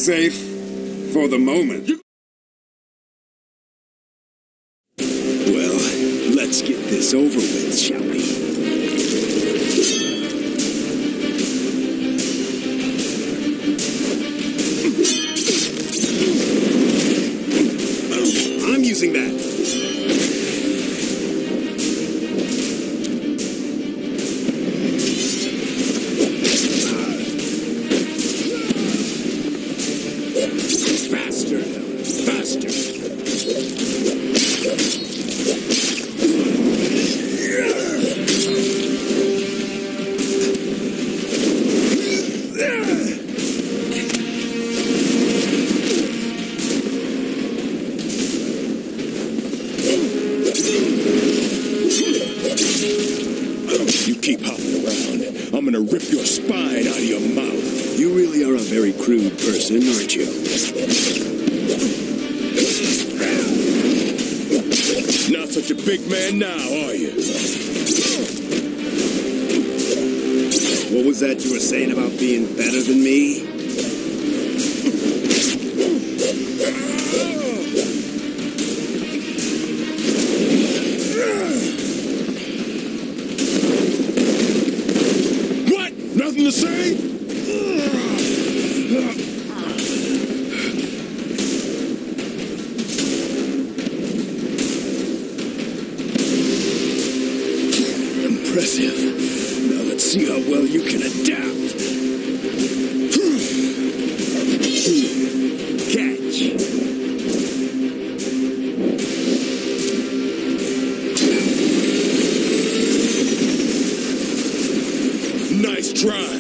safe for the moment. Well, let's get this over with, shall we? I'm using that. Faster, faster. You keep hopping around, I'm gonna rip your spine out of your mouth. You really are a very crude person, aren't you? Not such a big man now, are you? What was that you were saying about being better than me? Nothing to say? Impressive. Now let's see how well you can adapt. Catch. Nice try.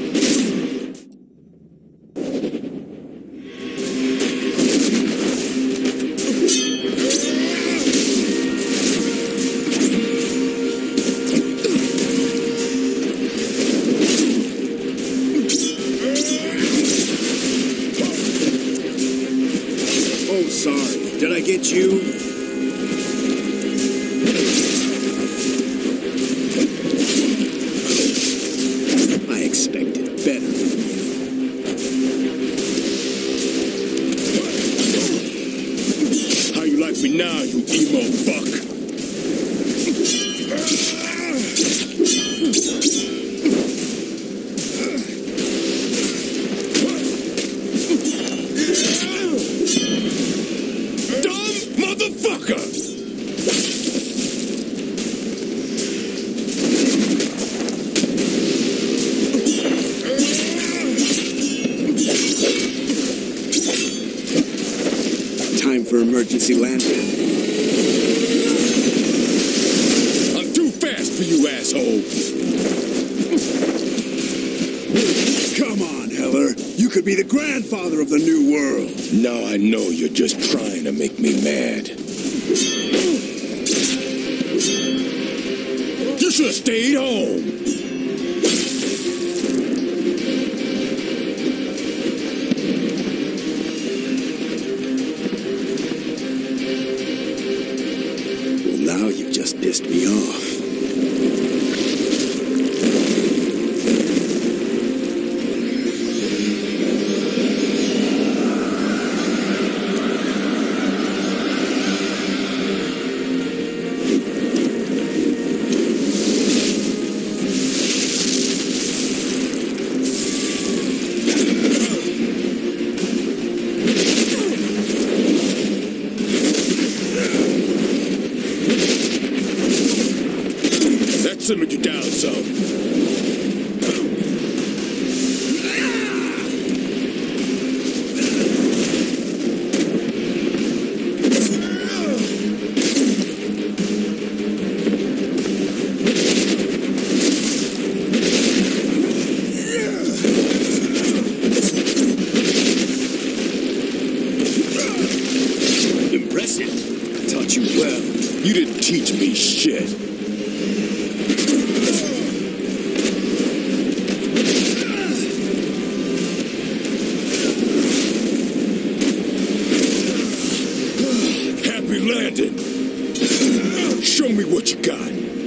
Oh, sorry. Did I get you? I expected better from you. How you like me now, you emo fuck? Dumb motherfucker! Time for emergency landing. I'm too fast for you, asshole. Come on, Heller. You could be the grandfather of the new world. Now I know you're just trying to make me mad. You should have stayed home. Now you've just pissed me off. Simmered you down some. Impressive. I taught you well. You didn't teach me shit. Landing. Show me what you got.